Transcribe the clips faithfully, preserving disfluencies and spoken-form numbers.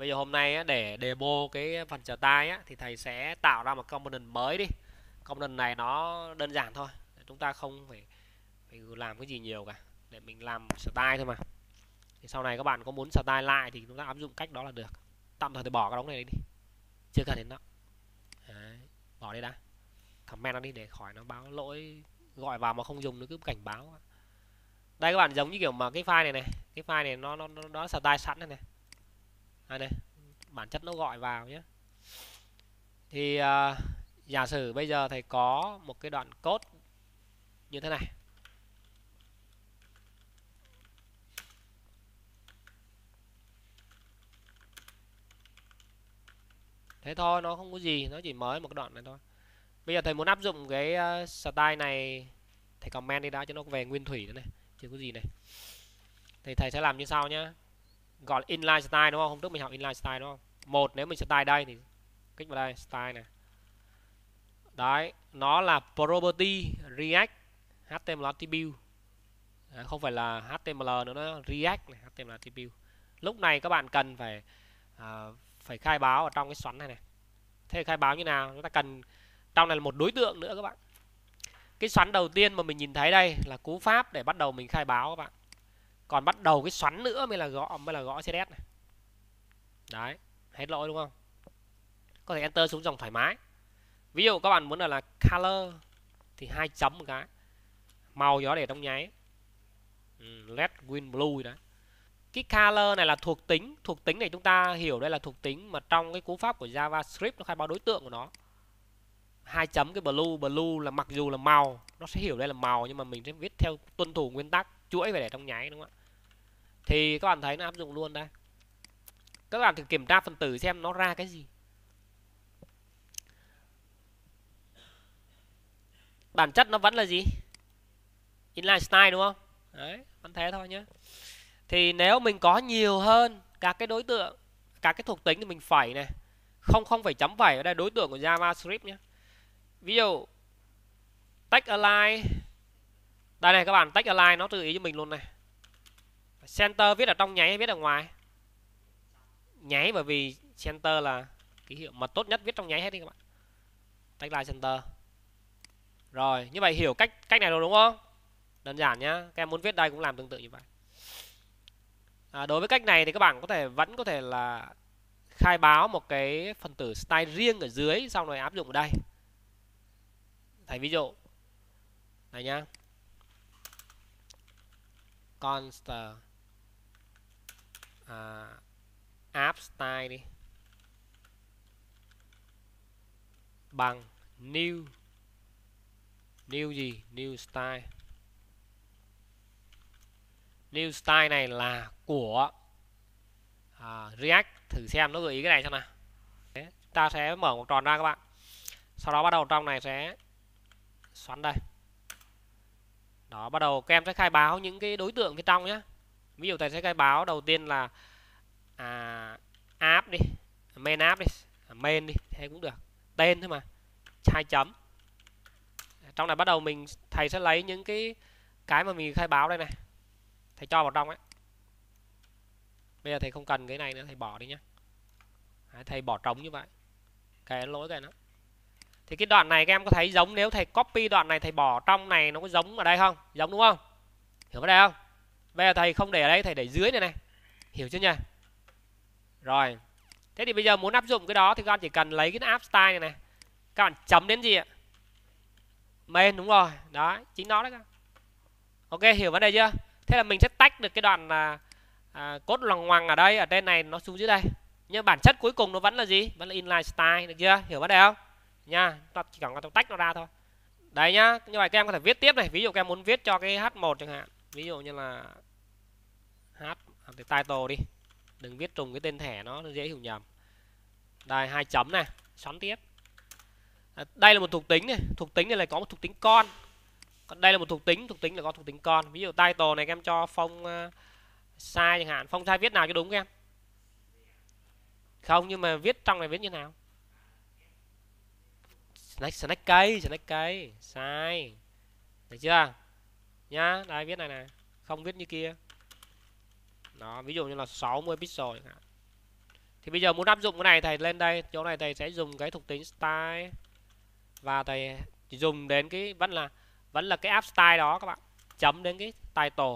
Bây giờ hôm nay á, để demo cái phần style á, thì thầy sẽ tạo ra một component mới đi. Component này nó đơn giản thôi, chúng ta không phải, phải làm cái gì nhiều cả, để mình làm style thôi mà. Thì sau này các bạn có muốn style lại thì chúng ta áp dụng cách đó là được. Tạm thời thì bỏ cái đống này đi, chưa cần đến nó. Đấy, bỏ đi đã, comment nó đi để khỏi nó báo lỗi, gọi vào mà không dùng nó cứ cảnh báo. Đây các bạn, giống như kiểu mà cái file này này, cái file này nó nó nó, nó style sẵn này này. Đây này, bản chất nó gọi vào nhé. Thì uh, giả sử bây giờ thầy có một cái đoạn code như thế này. Thế thôi, nó không có gì, nó chỉ mới một cái đoạn này thôi. Bây giờ thầy muốn áp dụng cái uh, style này, thầy comment đi đã cho nó về nguyên thủy nữa này, chưa có gì này. Thì thầy sẽ làm như sau nhá. Gọi inline style đúng không? Hôm trước mình học inline style đúng không? Một, nếu mình style đây thì kích vào đây, style này. Đấy, nó là property react html attribute. Đấy, không phải là hát tê em lờ nữa, nó react này, hát tê em lờ attribute. Lúc này các bạn cần phải à, phải khai báo ở trong cái xoắn này này. Thế khai báo như nào? Chúng ta cần, trong này là một đối tượng nữa các bạn. Cái xoắn đầu tiên mà mình nhìn thấy đây là cú pháp để bắt đầu mình khai báo các bạn. Còn bắt đầu cái xoắn nữa mới là gõ mới là gõ xê ét này. Đấy, hết lỗi đúng không? Có thể enter xuống dòng thoải mái. Ví dụ các bạn muốn là, là color thì hai chấm một cái. Màu gió để trong nháy. Ừ, red, green, blue đấy. Cái color này là thuộc tính, thuộc tính này chúng ta hiểu đây là thuộc tính mà trong cái cú pháp của JavaScript nó khai báo đối tượng của nó. Hai chấm cái blue, blue là mặc dù là màu, nó sẽ hiểu đây là màu nhưng mà mình sẽ viết theo tuân thủ nguyên tắc chuỗi phải để trong nháy đúng không ạ? Thì các bạn thấy nó áp dụng luôn đây. Các bạn thử kiểm tra phần tử xem nó ra cái gì. Bản chất nó vẫn là gì? Inline style đúng không? Đấy, vẫn thế thôi nhé. Thì nếu mình có nhiều hơn các cái đối tượng, các cái thuộc tính thì mình phẩy này. Không không phải chấm phẩy ở đây đối tượng của JavaScript nhé. Ví dụ text align. Đây này các bạn, text align nó tự ý cho mình luôn này. Center viết ở trong nháy hay viết ở ngoài? Nháy, bởi vì center là ký hiệu mà tốt nhất viết trong nháy hết đi các bạn. Text align center. Rồi, như vậy hiểu cách cách này rồi đúng không? Đơn giản nhá. Các em muốn viết đây cũng làm tương tự như vậy. À, đối với cách này thì các bạn có thể vẫn có thể là khai báo một cái phần tử style riêng ở dưới, xong rồi áp dụng ở đây. Thầy ví dụ này nhá, const à, app style đi bằng new new gì new style. New style này là của à, React. Thử xem nó gợi ý cái này xem nào. Đấy, ta sẽ mở một tròn ra các bạn. Sau đó bắt đầu trong này sẽ xoắn đây. Đó, bắt đầu các em sẽ khai báo những cái đối tượng phía trong nhé. Ví dụ thầy sẽ khai báo đầu tiên là à, app đi, main app đi, à, main đi, thế cũng được. Tên thôi mà, hai chấm. Trong này bắt đầu mình thầy sẽ lấy những cái cái mà mình khai báo đây này, thầy cho vào trong ấy. Bây giờ thầy không cần cái này nữa, thầy bỏ đi nhé. Đấy, thầy bỏ trống như vậy, cái lỗi cái nó. Thì cái đoạn này các em có thấy giống, nếu thầy copy đoạn này thầy bỏ trong này nó có giống ở đây không? Giống đúng không? Hiểu ở đây không? Bây giờ thầy không để ở đây, thầy để dưới này này. Hiểu chưa nhỉ? Rồi. Thế thì bây giờ muốn áp dụng cái đó thì các bạn chỉ cần lấy cái app style này này. Các bạn chấm đến gì ạ? Main, đúng rồi. Đó, chính nó đấy các. Ok, hiểu vấn đề chưa? Thế là mình sẽ tách được cái đoạn là à, code loằng ngoằng ở đây, ở trên này nó xuống dưới đây. Nhưng bản chất cuối cùng nó vẫn là gì? Vẫn là inline style, được chưa? Hiểu vấn đề không? Nha, ta chỉ cần tách nó ra thôi. Đấy nhá, như vậy các em có thể viết tiếp này. Ví dụ các em muốn viết cho cái H một chẳng hạn. Ví dụ như là H từ title đi. Đừng viết trùng cái tên thẻ, nó, nó dễ hiểu nhầm. Đây, hai chấm này, xoắn tiếp. À, đây là một thuộc tính này, thuộc tính này là có một thuộc tính con. Còn đây là một thuộc tính, thuộc tính là có thuộc tính con. Ví dụ title này các em cho phông uh, size chẳng hạn, phông size viết nào cho đúng các em? Không, nhưng mà viết trong này viết như nào? Snack, snack cây, snack cây, sai. Được chưa? Nhá, đây viết này này, không viết như kia. Đó, ví dụ như là sáu mươi pixel chẳng hạn. Thì bây giờ muốn áp dụng cái này thầy lên đây, chỗ này thầy sẽ dùng cái thuộc tính style và thầy dùng đến cái vẫn là vẫn là cái app style đó các bạn, chấm đến cái title.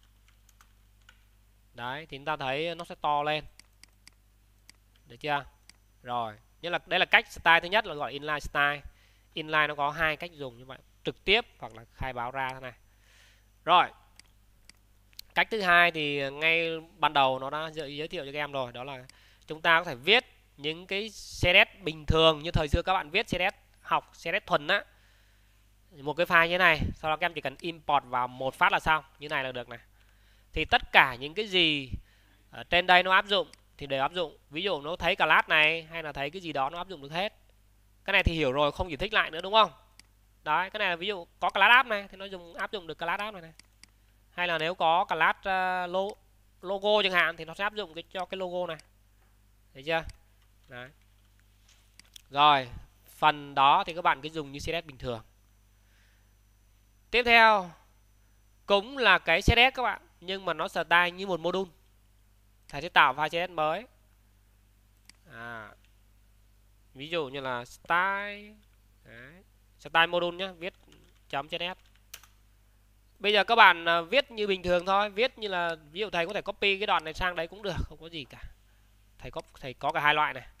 Đấy thì chúng ta thấy nó sẽ to lên. Được chưa? Rồi, nhất là đây là cách style thứ nhất là gọi inline style. Inline nó có hai cách dùng như vậy, trực tiếp hoặc là khai báo ra thế này. Rồi. Cách thứ hai thì ngay ban đầu nó đã giới thiệu cho các em rồi, đó là chúng ta có thể viết những cái xê ét ét bình thường như thời xưa các bạn viết xê ét ét học, xê ét ét thuần á. Một cái file như thế này, sau đó các em chỉ cần import vào một phát là xong, như này là được này. Thì tất cả những cái gì ở trên đây nó áp dụng thì đều áp dụng. Ví dụ nó thấy class này hay là thấy cái gì đó nó áp dụng được hết. Cái này thì hiểu rồi, không giải thích lại nữa đúng không? Đấy, cái này là ví dụ có class app này thì nó dùng áp dụng được class app này này. Hay là nếu có class uh, logo chẳng hạn thì nó sẽ áp dụng cái cho cái logo này. Thấy chưa? Đấy. Rồi, phần đó thì các bạn cứ dùng như xê ét ét bình thường. Tiếp theo cũng là cái xê ét ét các bạn, nhưng mà nó style như một module. Thầy sẽ tạo file xê ét ét mới. À, ví dụ như là style, đấy, style module nhé, viết chấm xê ét ét. Bây giờ các bạn viết như bình thường thôi, viết như là ví dụ thầy có thể copy cái đoạn này sang đấy cũng được, không có gì cả. Thầy có thầy có cả hai loại này.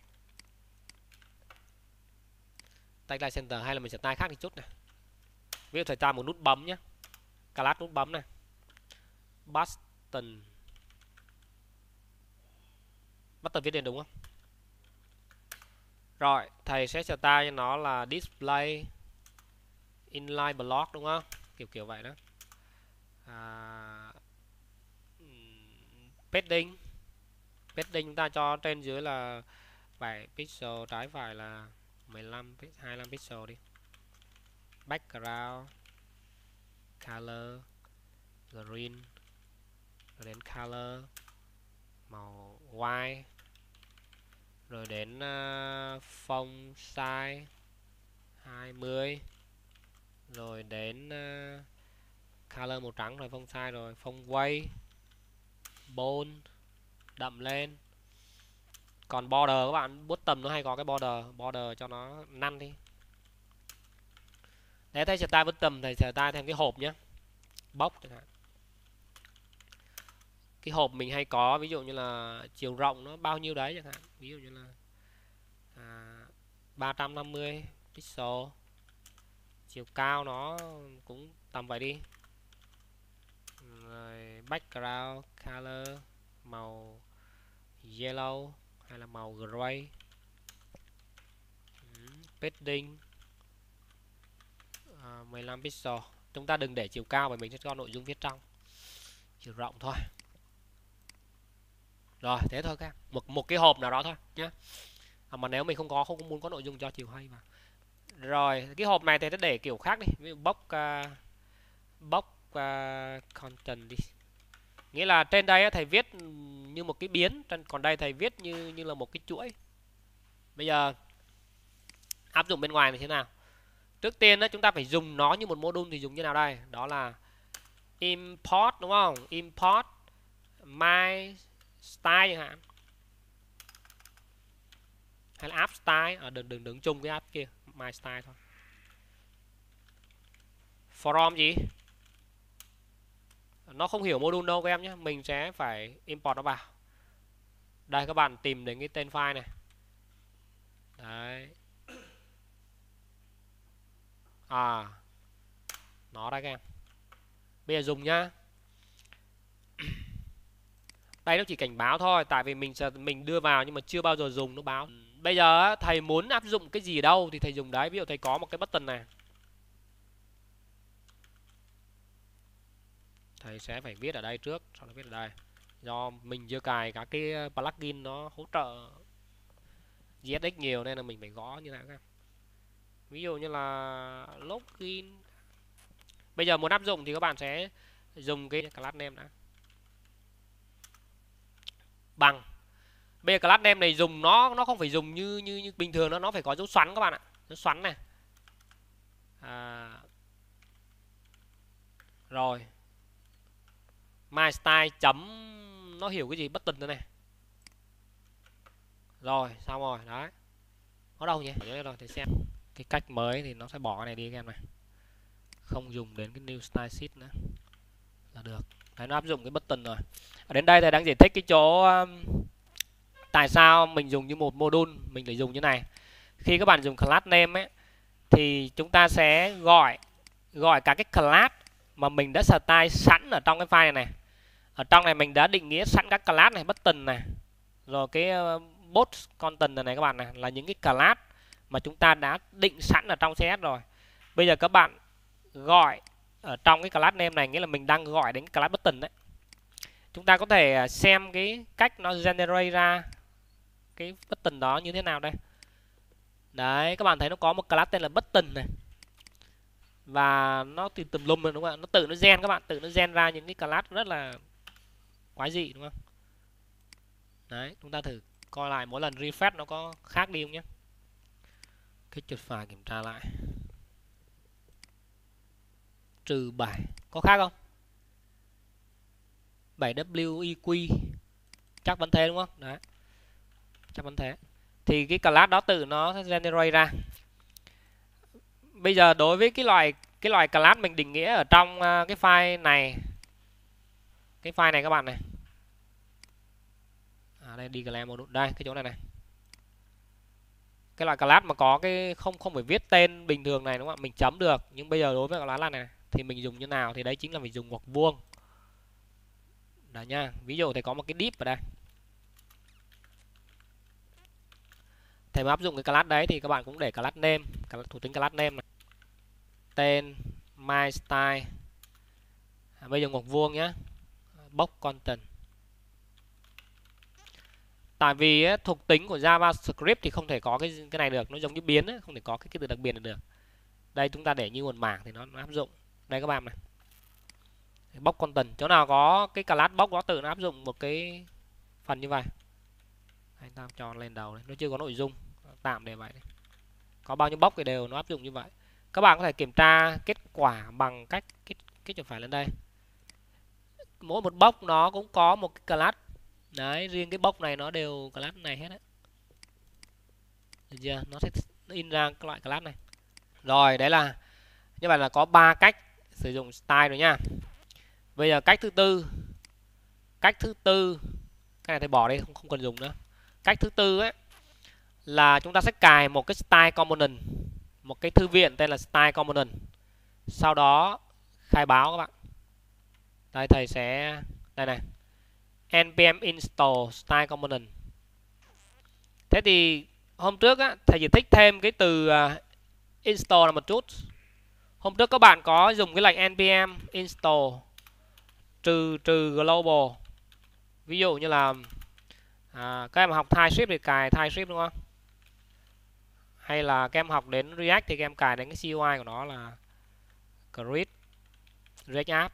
Tagline center hay là mình style khác thì chút này. Ví dụ thầy tạo một nút bấm nhé, class nút bấm này, button, button viết liền đúng không? Rồi thầy sẽ style cho nó là display inline block đúng không? Kiểu kiểu vậy đó. À, padding, padding chúng ta cho trên dưới là bảy pixel, trái phải là mười lăm, hai mươi lăm pixel đi. Background color green, rồi đến color màu white, rồi đến uh, font size hai mươi, rồi đến uh, color màu trắng, rồi font size, rồi font weight, bold, đậm lên. Còn border các bạn, bottom nó hay có cái border, border cho nó năn đi. Để thầy style bottom, thầy style thêm cái hộp nhé, box chẳng hạn. Cái hộp mình hay có, ví dụ như là chiều rộng nó bao nhiêu đấy chẳng hạn, ví dụ như là à, ba trăm năm mươi pixel, chiều cao nó cũng tầm vậy đi. Rồi background color màu yellow hay là màu gray. Padding à, mười lăm pixel. Chúng ta đừng để chiều cao bởi mình sẽ cho nội dung viết trong. Chiều rộng thôi. Rồi thế thôi các một một cái hộp nào đó thôi nhé. À, mà nếu mình không có không muốn có nội dung cho chiều hay vào. Rồi cái hộp này thì sẽ để kiểu khác đi, ví dụ box uh, box uh, content đi. Nghĩa là trên đây thầy viết như một cái biến, còn đây thầy viết như như là một cái chuỗi. Bây giờ áp dụng bên ngoài là thế nào? Trước tiên đó, chúng ta phải dùng nó như một module thì dùng như nào đây? Đó là import đúng không? Import my style chẳng hạn. Hay là app style, à, đừng đừng đừng chung cái app kia, my style thôi. From gì? Nó không hiểu module đâu các em nhé, mình sẽ phải import nó vào. Đây các bạn tìm đến cái tên file này. Đấy. À, nó đây các em. Bây giờ dùng nhá. Đây nó chỉ cảnh báo thôi, tại vì mình mình đưa vào nhưng mà chưa bao giờ dùng nó báo. Bây giờ thầy muốn áp dụng cái gì ở đâu thì thầy dùng đấy. Ví dụ thầy có một cái button này, thầy sẽ phải viết ở đây trước, sau đó viết ở đây. Do mình chưa cài cả cái plugin nó hỗ trợ giê ét ích nhiều nên là mình phải gõ như thế này. Ví dụ như là login. Bây giờ muốn áp dụng thì các bạn sẽ dùng cái class name đã. Bằng. Bây giờ class name này dùng nó nó không phải dùng như như, như bình thường, nó nó phải có dấu xoắn các bạn ạ. Dấu xoắn này. À, rồi. My style chấm nó hiểu cái gì button nữa này. Rồi xong rồi đấy, có đâu nhỉ, rồi thì xem cái cách mới thì nó sẽ bỏ cái này đi các em này, không dùng đến cái new style sheet nữa là được. Đấy, nó áp dụng cái button rồi. Ở đến đây thầy đang giải thích cái chỗ um, tại sao mình dùng như một module mình phải dùng như này. Khi các bạn dùng class name ấy thì chúng ta sẽ gọi gọi cả cái class mà mình đã style sẵn ở trong cái file này này. Ở trong này mình đã định nghĩa sẵn các class này, button này, rồi cái uh, box content này, này các bạn này là những cái class mà chúng ta đã định sẵn ở trong xê ét rồi. Bây giờ các bạn gọi ở trong cái class name này, nghĩa là mình đang gọi đến cái class button đấy. Chúng ta có thể xem cái cách nó generate ra cái button đó như thế nào đây. Đấy, các bạn thấy nó có một class tên là button này. Và nó thì tùm lum rồi đúng không ạ? Nó tự nó gen các bạn, tự nó gen ra những cái class rất là quái dị đúng không? Đấy, chúng ta thử coi lại mỗi lần refresh nó có khác đi không nhé. Cái chuột phải kiểm tra lại. Trừ bảy có khác không? bảy W E Q chắc vẫn thế đúng không? Đấy. Chắc vẫn thế. Thì cái class đó tự nó sẽ generate ra. Bây giờ đối với cái loại cái loại class mình định nghĩa ở trong uh, cái file này. Cái file này các bạn này. À đây declare module đây, cái chỗ này này. Cái loại class mà có cái không không phải viết tên bình thường này đúng không ạ? Mình chấm được, nhưng bây giờ đối với class này, này thì mình dùng như nào thì đấy chính là mình dùng ngoặc vuông. Đấy nha, ví dụ thì có một cái div ở đây. Thầy mà áp dụng cái class đấy thì các bạn cũng để class name, thuộc tính class name này. Tên my style. À, bây giờ ngoặc vuông nhá. Box content. Tại vì ấy, thuộc tính của JavaScript thì không thể có cái cái này được, nó giống như biến ấy, không thể có cái, cái từ đặc biệt này được. Đây chúng ta để như nguồn mảng thì nó, nó áp dụng. Đây các bạn này. Box content, chỗ nào có cái class box đó tự nó áp dụng một cái phần như vậy. Anh ta cho lên đầu này, nó chưa có nội dung, tạm để vậy. Có bao nhiêu box thì đều nó áp dụng như vậy. Các bạn có thể kiểm tra kết quả bằng cách kích kích chuột phải lên đây. Mỗi một box nó cũng có một cái class. Đấy, riêng cái box này nó đều class này hết đấy. Được chưa? Nó sẽ in ra cái loại class này. Rồi, đấy là như vậy là có ba cách sử dụng style rồi nha. Bây giờ cách thứ tư. Cách thứ tư, cái này thầy bỏ đi, không không cần dùng nữa. Cách thứ tư ấy là chúng ta sẽ cài một cái style component, một cái thư viện tên là style component. Sau đó khai báo các bạn. Đây thầy sẽ đây này. npm install style component. Thế thì hôm trước á, thầy giải thích thêm cái từ uh, install là một chút. Hôm trước các bạn có dùng cái lệnh npm install trừ trừ global. Ví dụ như là à, các em học TypeScript thì cài TypeScript đúng không? Hay là các em học đến React thì các em cài đến cái xê u i của nó là create React app.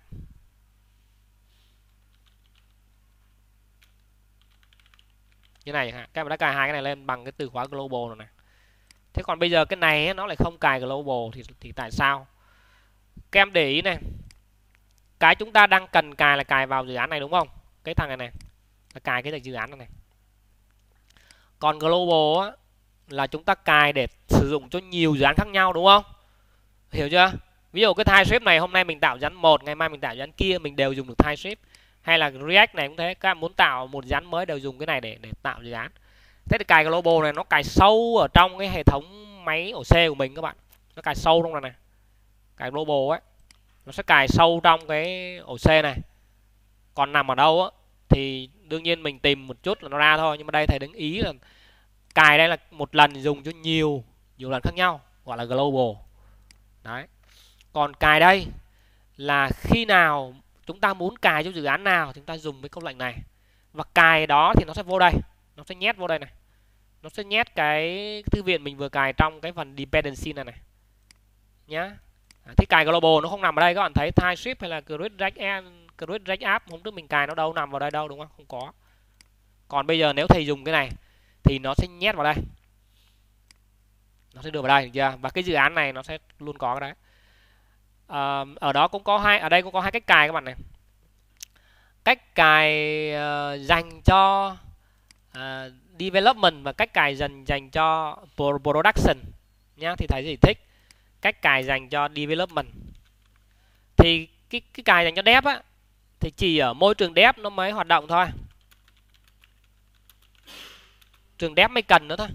Như này các em đã cài hai cái này lên bằng cái từ khóa global rồi này. Thế còn bây giờ cái này nó lại không cài global thì thì tại sao? Các em để ý này. Cái chúng ta đang cần cài là cài vào dự án này đúng không? Cái thằng này này là cài cái dự án này, này. Còn global á, là chúng ta cài để sử dụng cho nhiều dự án khác nhau đúng không? Hiểu chưa? Ví dụ cái TypeScript này hôm nay mình tạo dự án một, ngày mai mình tạo dự án kia, mình đều dùng được TypeScript. Hay là React này cũng thế, các bạn muốn tạo một dự án mới đều dùng cái này để để tạo dự án. Thế thì cài global này nó cài sâu ở trong cái hệ thống máy ổ C của mình các bạn. Nó cài sâu trong này này. Cài global ấy, nó sẽ cài sâu trong cái ổ C này. Còn nằm ở đâu á thì đương nhiên mình tìm một chút là nó ra thôi, nhưng mà đây thầy đứng ý là cài đây là một lần dùng cho nhiều nhiều lần khác nhau, gọi là global. Đấy. Còn cài đây là khi nào chúng ta muốn cài cho dự án nào chúng ta dùng cái câu lệnh này. Và cài đó thì nó sẽ vô đây, nó sẽ nhét vô đây này. Nó sẽ nhét cái thư viện mình vừa cài trong cái phần dependency này này. Nhá. Thế cài global nó không nằm ở đây, các bạn thấy TypeScript hay là create React, create React app hôm trước mình cài nó đâu nằm vào đây đâu đúng không? Không có. Còn bây giờ nếu thầy dùng cái này thì nó sẽ nhét vào đây. Nó sẽ đưa vào đây được chưa? Và cái dự án này nó sẽ luôn có cái đấy. À, ở đó cũng có hai, ở đây cũng có hai cách cài các bạn này. Cách cài uh, dành cho uh, development và cách cài dành dành cho production nhá, thì thầy giải thích cách cài dành cho development. Thì cái cái cài dành cho dev á thì chỉ ở môi trường dev nó mới hoạt động thôi, trường dev mới cần nữa thôi,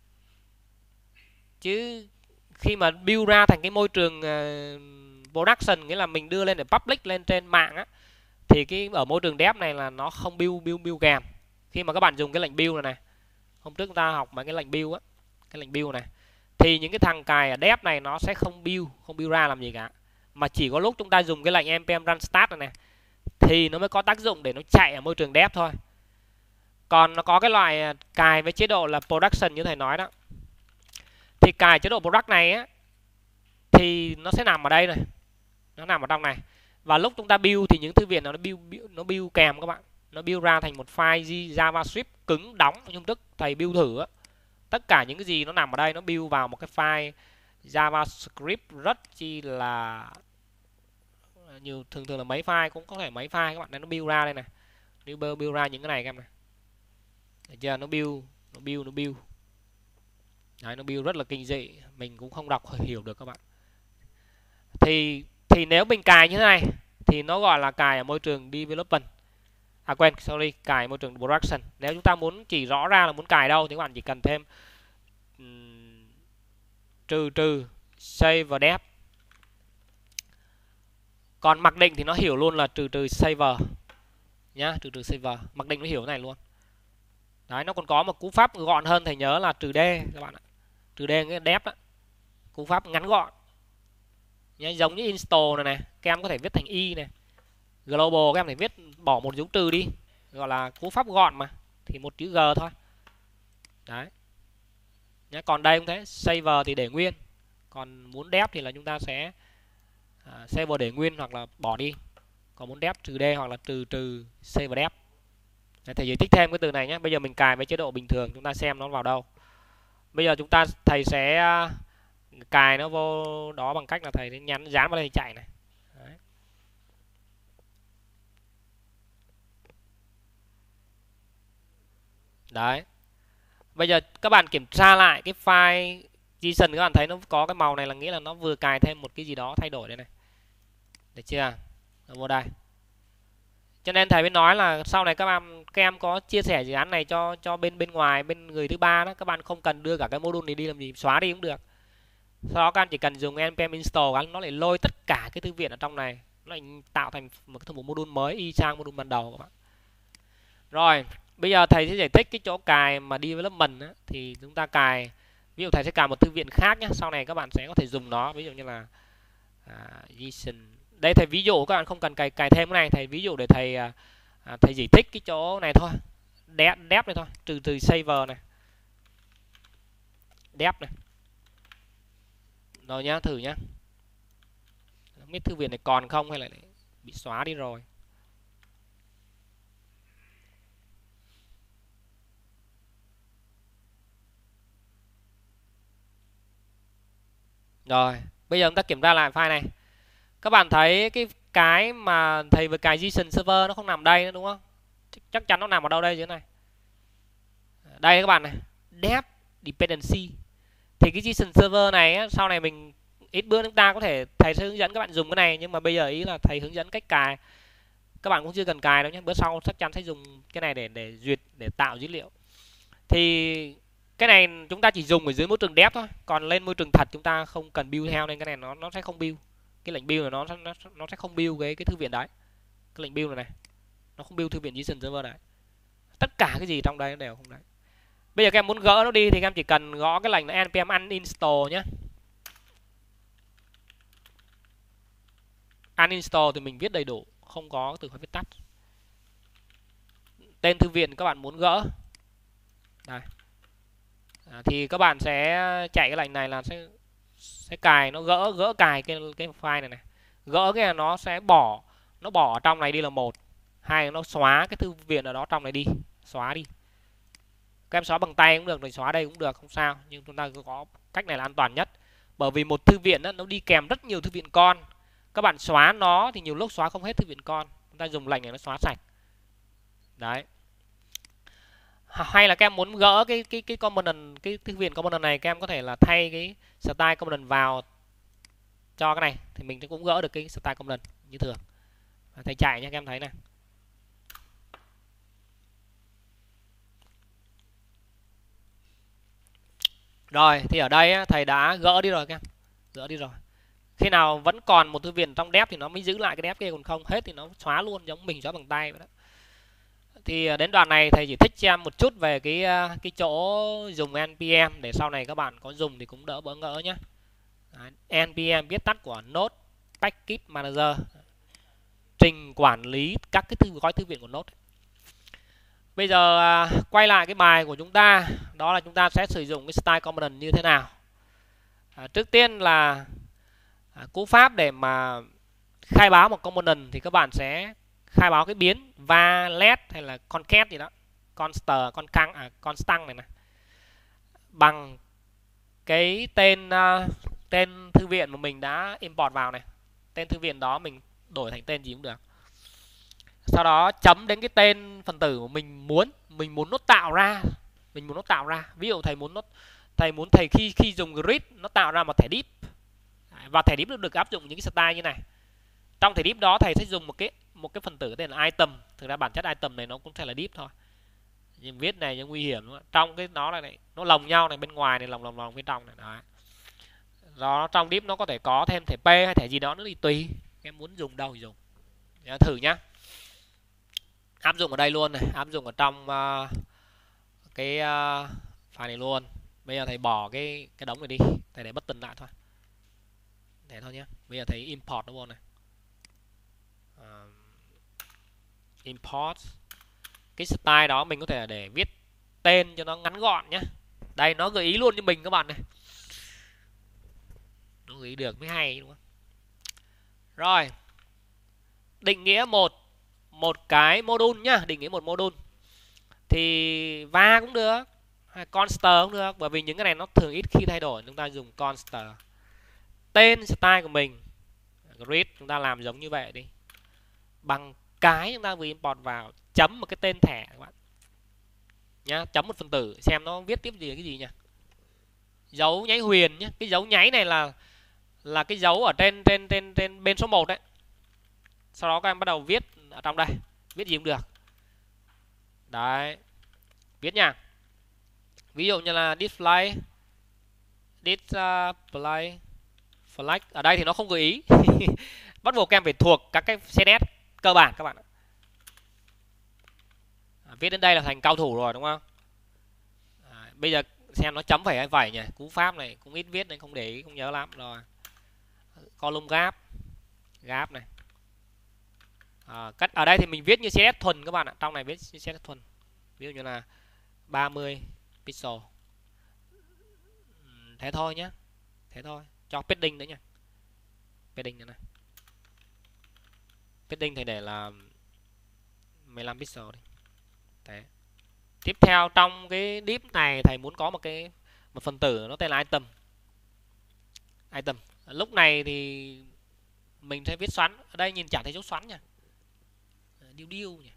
chứ khi mà build ra thành cái môi trường uh, production, nghĩa là mình đưa lên để public lên trên mạng á, thì cái ở môi trường dev này là nó không build build build kèm. Khi mà các bạn dùng cái lệnh build này này, hôm trước chúng ta học mấy cái lệnh build á, cái lệnh build này, thì những cái thằng cài ở dev này nó sẽ không build, không build ra làm gì cả, mà chỉ có lúc chúng ta dùng cái lệnh npm run start này này thì nó mới có tác dụng để nó chạy ở môi trường dev thôi. Còn nó có cái loại cài với chế độ là production như thầy nói đó, thì cài chế độ product này á thì nó sẽ nằm ở đây này, nó nằm ở trong này, và lúc chúng ta build thì những thư viện nó build, build nó build kèm các bạn, nó build ra thành một file JavaScript cứng đóng. Hôm trước thầy build thử á, tất cả những cái gì nó nằm ở đây nó build vào một cái file JavaScript rất chi là nhiều, thường thường là mấy file, cũng có thể mấy file các bạn. Nên nó build ra đây này, build build ra những cái này các em này, được chưa? Nó build, nó build, nó build. Đấy, nó build rất là kinh dị, mình cũng không đọc hiểu được các bạn. Thì thì nếu mình cài như thế này thì nó gọi là cài ở môi trường development. À quên, sorry, cài môi trường production. Nếu chúng ta muốn chỉ rõ ra là muốn cài đâu thì các bạn chỉ cần thêm um, trừ trừ save và dev. Còn mặc định thì nó hiểu luôn là trừ trừ saver nhá, trừ trừ saver, mặc định nó hiểu cái này luôn. Đấy, nó còn có một cú pháp gọn hơn, thầy nhớ là trừ d các bạn ạ. Trừ d cái dev đó, cú pháp ngắn gọn nhá, giống như install này này, các em có thể viết thành y này, global các em phải viết bỏ một dấu trừ đi, gọi là cú pháp gọn mà, thì một chữ g thôi. Đấy nhá, còn đây cũng thế, saver thì để nguyên, còn muốn dev thì là chúng ta sẽ à, saver để nguyên hoặc là bỏ đi, còn muốn dev trừ d hoặc là trừ trừ save dev. Đấy, thầy giải thích thêm cái từ này nhé. Bây giờ mình cài với chế độ bình thường, chúng ta xem nó vào đâu. Bây giờ chúng ta thầy sẽ cài nó vô đó bằng cách là thầy nhắn dán vào đây chạy này. Đấy. Đấy. Bây giờ các bạn kiểm tra lại cái file JSON, các bạn thấy nó có cái màu này là nghĩa là nó vừa cài thêm một cái gì đó thay đổi đây này. Được chưa? Ở vô đây. Cho nên thầy mới nói là sau này các bạn các em có chia sẻ dự án này cho cho bên bên ngoài, bên người thứ ba đó, các bạn không cần đưa cả cái module này đi làm gì, xóa đi cũng được. Sau đó các bạn chỉ cần dùng npm install, nó lại lôi tất cả cái thư viện ở trong này, nó lại tạo thành một cái một module mới y chang module ban đầu các bạn. Rồi, bây giờ thầy sẽ giải thích cái chỗ cài mà development á, thì chúng ta cài, ví dụ thầy sẽ cài một thư viện khác nhé, sau này các bạn sẽ có thể dùng nó, ví dụ như là à, JSON. Đây thầy ví dụ, các bạn không cần cài cài thêm cái này, thầy ví dụ để thầy à, thầy giải thích cái chỗ này thôi, dev dev này thôi, trừ từ saver này, dev này. Rồi nhá, thử nhá. Không biết thư viện này còn không hay là bị xóa đi rồi. Rồi, bây giờ chúng ta kiểm tra lại file này. Các bạn thấy cái cái mà thầy vừa cài JSON server nó không nằm đây nữa đúng không? Chắc chắn nó nằm ở đâu đây dưới này. Đây các bạn này, dev dependency. Thì cái JSON server này á, sau này mình ít bữa chúng ta có thể thầy sẽ hướng dẫn các bạn dùng cái này, nhưng mà bây giờ ý là thầy hướng dẫn cách cài. Các bạn cũng chưa cần cài đâu nhé. Bữa sau chắc chắn sẽ dùng cái này để để duyệt, để tạo dữ liệu. Thì cái này chúng ta chỉ dùng ở dưới môi trường dev thôi, còn lên môi trường thật chúng ta không cần build theo, nên cái này nó nó sẽ không build. Cái lệnh build này nó nó nó sẽ không build cái cái thư viện đấy. Cái lệnh build này này, nó không build thư viện JSON server đấy. Tất cả cái gì trong đây nó đều không đấy. Bây giờ các em muốn gỡ nó đi thì các em chỉ cần gõ cái lệnh là npm uninstall nhé. Uninstall thì mình viết đầy đủ, không có từ khóa viết tắt. Tên thư viện các bạn muốn gỡ. Đây. À, thì các bạn sẽ chạy cái lệnh này là sẽ sẽ cài, nó gỡ gỡ cài cái cái file này này. Gỡ cái là nó sẽ bỏ, nó bỏ ở trong này đi là một. Hai, nó xóa cái thư viện ở đó trong này đi, xóa đi. Các em xóa bằng tay cũng được, rồi xóa đây cũng được, không sao, nhưng chúng ta có cách này là an toàn nhất. Bởi vì một thư viện đó, nó đi kèm rất nhiều thư viện con. Các bạn xóa nó thì nhiều lúc xóa không hết thư viện con. Chúng ta dùng lệnh này nó xóa sạch. Đấy. Hay là các em muốn gỡ cái cái cái component, cái thư viện component này, các em có thể là thay cái style component vào cho cái này thì mình cũng gỡ được cái style component như thường. Thầy chạy nhé, các em thấy này. Rồi thì ở đây á, thầy đã gỡ đi rồi các em, gỡ đi rồi. Khi nào vẫn còn một thư viện trong dép thì nó mới giữ lại cái dép kia, còn không hết thì nó xóa luôn, giống mình xóa bằng tay vậy đó. Thì đến đoạn này thầy chỉ thích cho em một chút về cái cái chỗ dùng en pê em để sau này các bạn có dùng thì cũng đỡ bỡ ngỡ nhé. en pê em viết tắt của Node Package Manager, trình quản lý các cái thư gói thư viện của Node. Bây giờ quay lại cái bài của chúng ta, đó là chúng ta sẽ sử dụng cái style component như thế nào. À, trước tiên là à, cú pháp để mà khai báo một component thì các bạn sẽ khai báo cái biến valet hay là concat gì đó, conster, constant, à, constant này này, bằng cái tên uh, tên thư viện mà mình đã import vào này. Tên thư viện đó mình đổi thành tên gì cũng được. Sau đó chấm đến cái tên phần tử mà mình muốn mình muốn nó tạo ra, mình muốn nó tạo ra. Ví dụ thầy muốn nó thầy muốn thầy khi khi dùng grid nó tạo ra một thẻ div, và thẻ div được áp dụng những cái style như này. Trong thẻ div đó thầy sẽ dùng một cái một cái phần tử tên là item. Thực ra bản chất item này nó cũng sẽ là div thôi, nhưng viết này nó nguy hiểm đúng không? Trong cái nó này, này nó lồng nhau này, bên ngoài này lồng lồng lồng bên trong này. Đấy. Đó, trong div nó có thể có thêm thẻ p hay thẻ gì đó nữa thì tùy em muốn dùng đâu thì dùng. Để thử nhá. Áp dụng ở đây luôn này, áp dụng ở trong uh, cái uh, file này luôn. Bây giờ thầy bỏ cái cái đống này đi, thầy để button lại thôi. Thế thôi nhé. Bây giờ thầy import nó luôn này. Uh, import cái style đó mình có thể để viết tên cho nó ngắn gọn nhé. Đây nó gợi ý luôn cho mình các bạn này. Nó gợi ý được mới hay đúng không? Rồi. Định nghĩa một một cái module nhá, định nghĩa một module. Thì va cũng được, hay conster cũng được, bởi vì những cái này nó thường ít khi thay đổi, chúng ta dùng conster. Tên style của mình grid chúng ta làm giống như vậy đi. Bằng cái chúng ta vừa import vào, chấm một cái tên thẻ các bạn. Nhá, chấm một phần tử xem nó viết tiếp gì cái gì nha. Dấu nháy huyền nhé, cái dấu nháy này là là cái dấu ở trên trên trên trên bên số một đấy. Sau đó các em bắt đầu viết ở trong đây, viết gì cũng được. Đấy. Viết nha. Ví dụ như là display display flag, ở đây thì nó không gợi ý. Bắt buộc các em phải thuộc các cái xê en ét cơ bản các bạn ạ. À, viết đến đây là thành cao thủ rồi đúng không? À, bây giờ xem nó chấm phải hay vẩy nhỉ, cú pháp này cũng ít viết nên không để ý, không nhớ lắm rồi. Column gap, gap này. À, cách ở đây thì mình viết như xê ét ét thuần các bạn ạ, trong này viết xê ét ét thuần. Ví dụ như là ba mươi pixel. Thế thôi nhé. Thế thôi, cho padding nữa nha. Padding nữa này. Padding thì để là mười lăm pixel đi. Thế. Tiếp theo trong cái div này thầy muốn có một cái một phần tử nó tên là item. Item. Lúc này thì mình sẽ viết xoắn, ở đây nhìn chẳng thấy dấu xoắn nha. Điêu điêu nhỉ.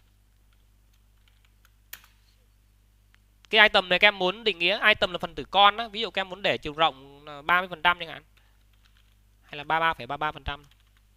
Cái item này các em muốn định nghĩa item là phần tử con đó, ví dụ các em muốn để chiều rộng ba mươi phần trăm chẳng hạn, hay là ba mươi ba phẩy ba mươi ba phần trăm.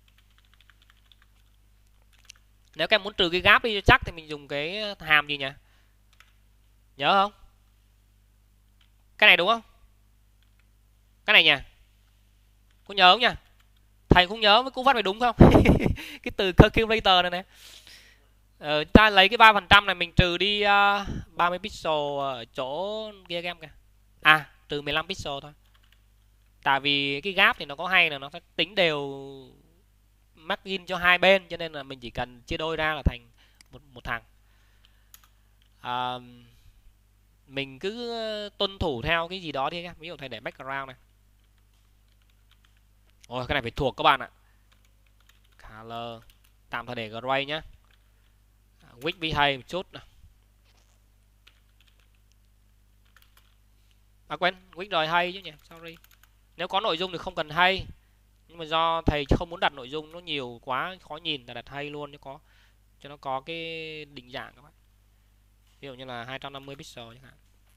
Nếu các em muốn trừ cái gap đi cho chắc thì mình dùng cái hàm gì nhỉ? Nhớ không? Cái này đúng không? Cái này nha. Có nhớ không nhỉ? Thầy cũng nhớ với cú phát này đúng không? Cái từ calculator này nè. Ờ, ta lấy cái ba phần trăm này mình trừ đi uh, ba mươi pixel ở chỗ kia các em kìa. À, trừ mười lăm pixel thôi. Tại vì cái gap thì nó có hay là nó sẽ tính đều margin cho hai bên, cho nên là mình chỉ cần chia đôi ra là thành một một thằng. À, mình cứ tuân thủ theo cái gì đó đi các. Ví dụ thầy để background này. Ôi cái này phải thuộc các bạn ạ. Color tạm thời để gray nhá. Width vi hay một chút nào. À quên, width rồi hay chứ nhỉ, sorry. Nếu có nội dung thì không cần hay. Nhưng mà do thầy không muốn đặt nội dung nó nhiều quá khó nhìn, là đặt hay luôn cho có cho nó có cái định dạng các bạn. ví dụ như là hai trăm năm mươi pixel chẳng hạn.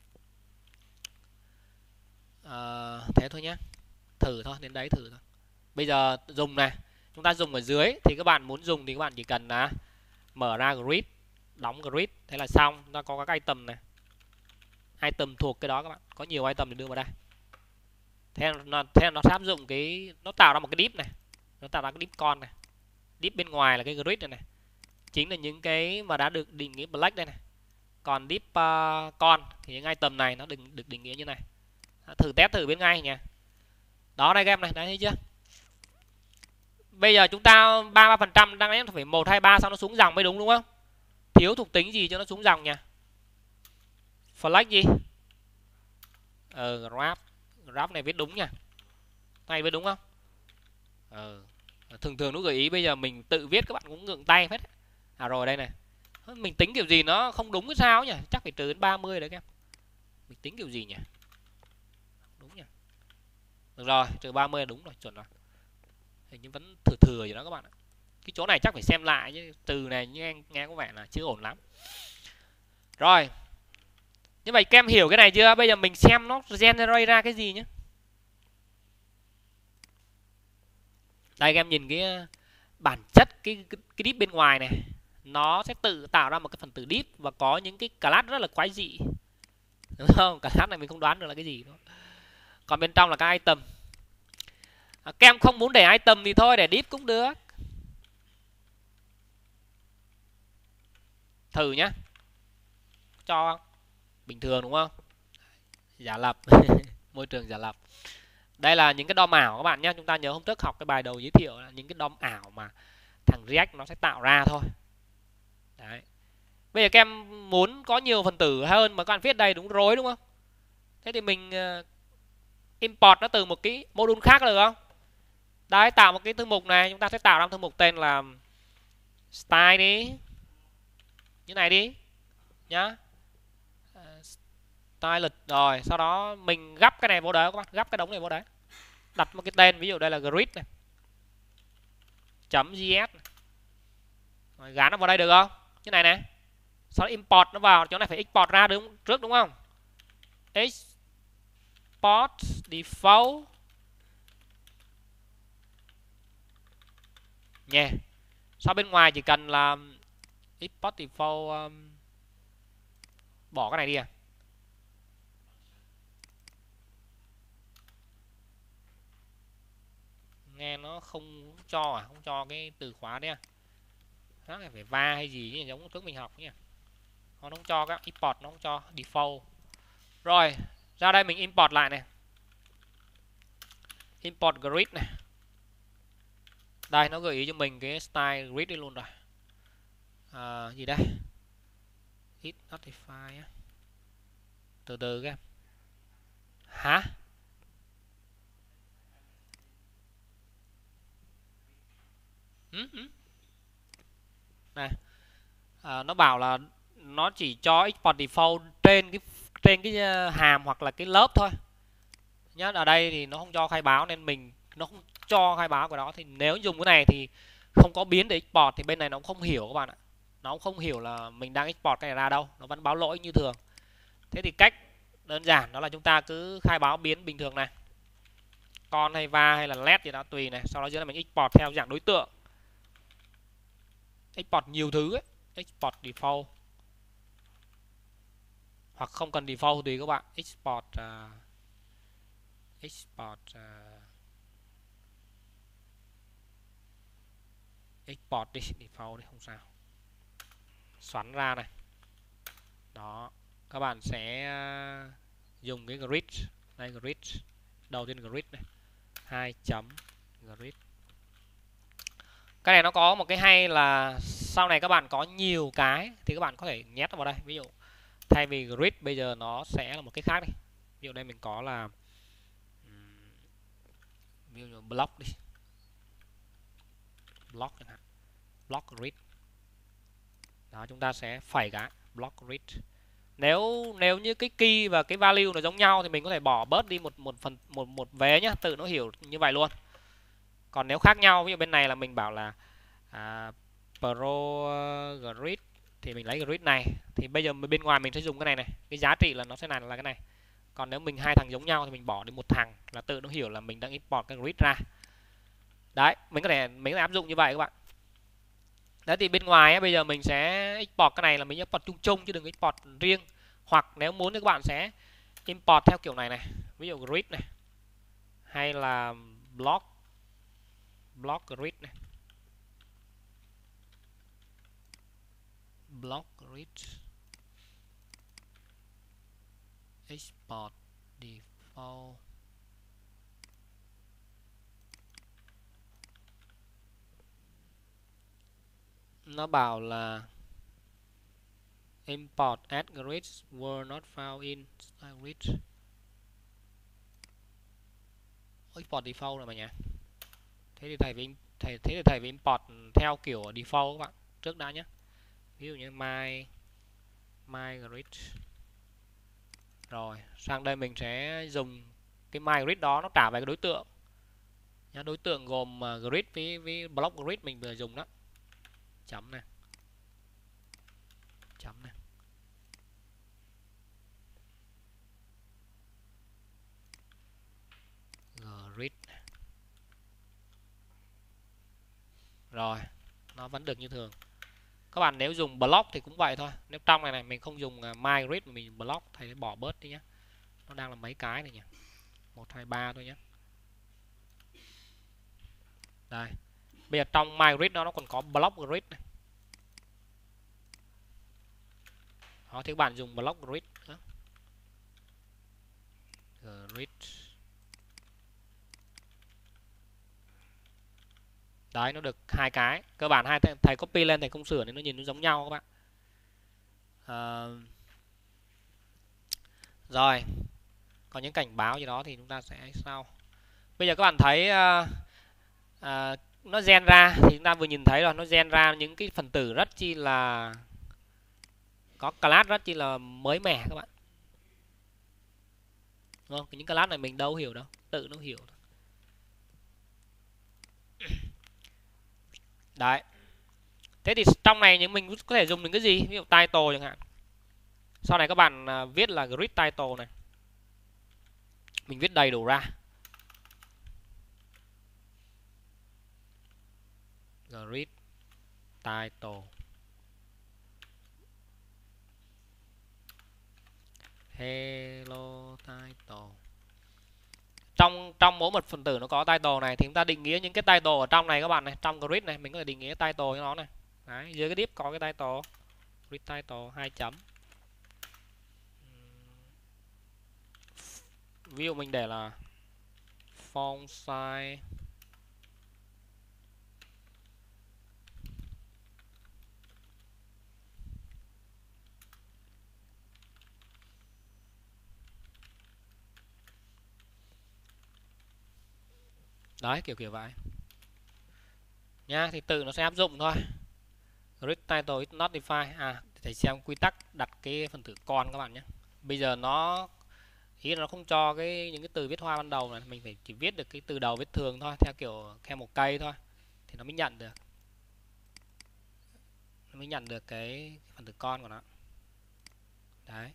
À, thế thôi nhé, thử thôi, đến đấy thử thôi. Bây giờ dùng này, chúng ta dùng ở dưới thì các bạn muốn dùng thì các bạn chỉ cần là mở ra grid, đóng grid, thế là xong. Chúng ta có các item này, item thuộc cái đó các bạn, có nhiều item để đưa vào đây. Thế nó, thế nó sẽ áp dụng cái, nó tạo ra một cái div này, nó tạo ra cái div con này, div bên ngoài là cái grid này này, chính là những cái mà đã được định nghĩa black đây này. Còn div uh, con thì những item này nó đừng được định nghĩa như này. Thử test thử bên ngay nha. Đó đây các em này, đấy thấy chưa? Bây giờ chúng ta ba mươi phần trăm đang lẽ phải một hai ba sao nó xuống dòng mới đúng đúng không? Thiếu thuộc tính gì cho nó xuống dòng nhỉ? Flex gì? Ờ graph. Graph này viết đúng nha. Này viết đúng không? Ờ. Thường thường nó gợi ý bây giờ mình tự viết các bạn cũng ngượng tay hết. À rồi đây này. Mình tính kiểu gì nó không đúng cái sao nhỉ? Chắc phải trừ đến ba mươi đấy các em. Mình tính kiểu gì nhỉ? Đúng nhỉ? Được rồi, trừ ba mươi là đúng rồi, chuẩn rồi. Hình như vẫn thừa thừa gì đó các bạn ạ. Cái chỗ này chắc phải xem lại chứ, từ này nghe nghe có vẻ là chưa ổn lắm. Rồi. Như vậy các em hiểu cái này chưa? Bây giờ mình xem nó generate ra cái gì nhé. Đây các em nhìn cái bản chất cái cái, cái div bên ngoài này, nó sẽ tự tạo ra một cái phần tử div và có những cái class rất là quái dị. Đúng không? Class này mình không đoán được là cái gì nữa. Còn bên trong là các item. À, các em không muốn để item thì thôi, để div cũng được. Thử nhá. Cho không? Bình thường đúng không? Giả lập. Môi trường giả lập. Đây là những cái đom ảo các bạn nhé. Chúng ta nhớ hôm trước học cái bài đầu giới thiệu là những cái đom ảo mà thằng React nó sẽ tạo ra thôi. Đấy. Bây giờ các em muốn có nhiều phần tử hơn mà các bạn viết đây đúng rối đúng không? Thế thì mình import nó từ một cái module khác được không? Đấy, tạo một cái thư mục này, chúng ta sẽ tạo ra thư mục tên là style đi. Như này đi. Nhá. Style lịch rồi, sau đó mình gấp cái này vô đấy các bạn, gấp cái đống này vô đấy. Đặt một cái tên, ví dụ đây là grid này. .js này. Rồi, gắn nó vào đây được không? Như này này. Sau đó import nó vào, chỗ này phải export ra đúng trước đúng không? Export default nha. Yeah. Sau bên ngoài chỉ cần là export default um, bỏ cái này đi à. Nghe nó không cho à, không cho cái từ khóa đấy à. Nó phải va hay gì như giống trước mình học nhỉ. Nó không cho các import, nó không cho default. Rồi, ra đây mình import lại này. Import grid này. Đây nó gợi ý cho mình cái style grid đi luôn rồi. À, gì đây? Hit notify á. Từ từ các em. Hả? Ừ, ừ. Này. À, nó bảo là nó chỉ cho export default trên cái trên cái hàm hoặc là cái lớp thôi. Nhá, ở đây thì nó không cho khai báo nên mình nó không cho khai báo của đó, thì nếu dùng cái này thì không có biến để export thì bên này nó cũng không hiểu các bạn ạ. Nó cũng không hiểu là mình đang export cái này ra đâu, nó vẫn báo lỗi như thường. Thế thì cách đơn giản đó là chúng ta cứ khai báo biến bình thường này, con hay va hay là led gì đó tùy này, sau đó dưới là mình export theo dạng đối tượng, export nhiều thứ ấy. Export default hoặc không cần default tùy các bạn. Export uh, export uh, export đi, default đi không sao, xoắn ra này. Đó, các bạn sẽ uh, dùng cái grid đây, grid đầu tiên grid này, hai chấm grid. Cái này nó có một cái hay là sau này các bạn có nhiều cái thì các bạn có thể nhét vào đây. Ví dụ thay vì grid bây giờ nó sẽ là một cái khác đi. Ví dụ đây mình có là ví dụ block đi, block chẳng hạn, block grid. Đó, chúng ta sẽ phẩy cái block grid. Nếu nếu như cái key và cái value nó giống nhau thì mình có thể bỏ bớt đi một một phần một một vế nhá, tự nó hiểu như vậy luôn. Còn nếu khác nhau, ví dụ bên này là mình bảo là à, pro grid thì mình lấy grid này. Thì bây giờ bên ngoài mình sẽ dùng cái này này, cái giá trị là nó sẽ là là cái này. Còn nếu mình hai thằng giống nhau thì mình bỏ đi một thằng là tự nó hiểu là mình đang import cái grid ra. Đấy, mình có thể mình có thể áp dụng như vậy các bạn. Đấy thì bên ngoài ấy, bây giờ mình sẽ export cái này là mình import chung chung chứ đừng export riêng. Hoặc nếu muốn thì các bạn sẽ import theo kiểu này này, ví dụ grid này hay là block block grid này, block grid export default. Nó bảo là import as grids were not found in grid. Export default rồi mà nhỉ. Thế thì thầy phải thầy thế thì thầy phải import theo kiểu default các bạn trước đã nhé. Ví dụ như my my grid. Rồi, sang đây mình sẽ dùng cái my grid đó nó trả về cái đối tượng. Nhá, đối tượng gồm grid với với block grid mình vừa dùng đó. Chấm này. Chấm này. Grid. Rồi, nó vẫn được như thường. Các bạn nếu dùng block thì cũng vậy thôi. Nếu trong này này mình không dùng my grid mà mình dùng block, thầy bỏ bớt đi nhé. Nó đang là mấy cái này nhỉ? một hai ba thôi nhé. Đây. Bây giờ trong my grid đó nó còn có block grid này. Đó, thì các bạn dùng block grid đó. Grid. Đấy, nó được hai cái. Cơ bản hai thầy, thầy copy lên thầy không sửa nên nó nhìn nó giống nhau các bạn. À, rồi. Còn những cảnh báo gì đó thì chúng ta sẽ sau. Bây giờ các bạn thấy uh, uh, nó gen ra thì chúng ta vừa nhìn thấy rồi, nó gen ra những cái phần tử rất chi là có class rất chi là mới mẻ các bạn. Đúng không? Những class này mình đâu hiểu đâu, tự nó hiểu. Đấy. Thế thì trong này những mình có thể dùng những cái gì? Ví dụ title chẳng hạn. Sau này các bạn uh, viết là grid title này. Mình viết đầy đủ ra. Grid title. Hello title. Trong trong mỗi một phần tử nó có title này thì chúng ta định nghĩa những cái title ở trong này các bạn này, trong grid này mình có thể định nghĩa title cho nó này. Đấy, dưới cái div có cái title. Grid title hai chấm. Ví dụ mình để là font size đấy, kiểu kiểu vậy nha, thì tự nó sẽ áp dụng thôi. Grid title is not defined. À, để xem quy tắc đặt cái phần tử con các bạn nhé. Bây giờ nó ý là nó không cho cái những cái từ viết hoa ban đầu này, mình phải chỉ viết được cái từ đầu viết thường thôi, theo kiểu theo một cây thôi thì nó mới nhận được. Nó mới nhận được cái phần tử con của nó. Đấy.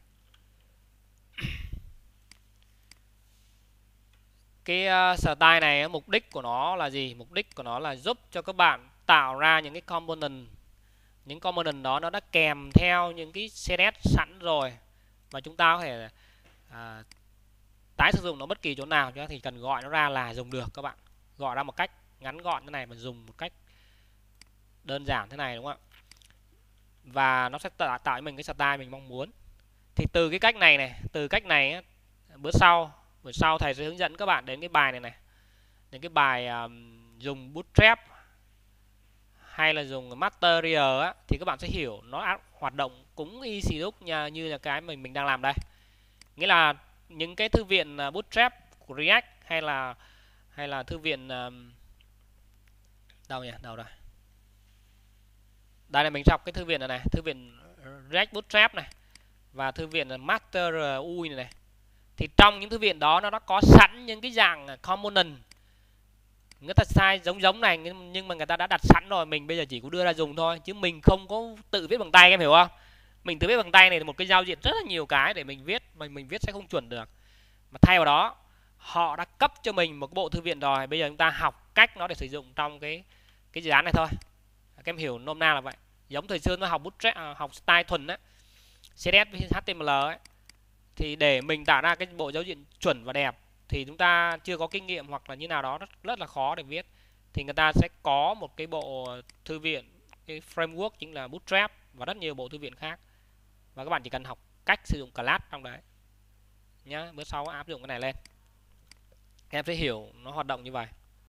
Cái uh, style này mục đích của nó là gì? Mục đích của nó là giúp cho các bạn tạo ra những cái component. Những component đó nó đã kèm theo những cái xê ét sẵn rồi và chúng ta có thể uh, tái sử dụng nó bất kỳ chỗ nào cho thì cần gọi nó ra là dùng được các bạn. Gọi ra một cách ngắn gọn thế này mà dùng một cách đơn giản thế này, đúng không ạ? Và nó sẽ tạo tạo cho mình cái style mình mong muốn. Thì từ cái cách này này, từ cách này bữa sau, bữa sau thầy sẽ hướng dẫn các bạn đến cái bài này này. Đến cái bài um, dùng Bootstrap hay là dùng Material á, thì các bạn sẽ hiểu nó hoạt động cũng y xì đúc như là cái mình mình đang làm đây. Nghĩa là những cái thư viện Bootstrap của React hay là hay là thư viện um, đâu nhỉ? Đâu rồi? Đây là mình đọc cái thư viện này này, thư viện React Bootstrap này và thư viện Master u i này này. Thì trong những thư viện đó nó đã có sẵn những cái dạng component Người ta sai giống giống này nhưng mà người ta đã đặt sẵn rồi, mình bây giờ chỉ có đưa ra dùng thôi chứ mình không có tự viết bằng tay, em hiểu không? Mình tự viết bằng tay này là một cái giao diện rất là nhiều cái để mình viết, mà mình viết sẽ không chuẩn được. Mà thay vào đó họ đã cấp cho mình một bộ thư viện rồi, bây giờ chúng ta học cách nó để sử dụng trong cái cái dự án này thôi. Các em hiểu nôm na là vậy. Giống thời xưa nó học Bootstrap, học style thuần á, xê ét ét với hát tê em lờ ấy, thì để mình tạo ra cái bộ giao diện chuẩn và đẹp thì chúng ta chưa có kinh nghiệm hoặc là như nào đó rất rất là khó để viết, thì người ta sẽ có một cái bộ thư viện, cái framework chính là Bootstrap và rất nhiều bộ thư viện khác, và các bạn chỉ cần học cách sử dụng class trong đấy nhá. Bữa sau áp dụng cái này lên em sẽ hiểu nó hoạt động như vậy.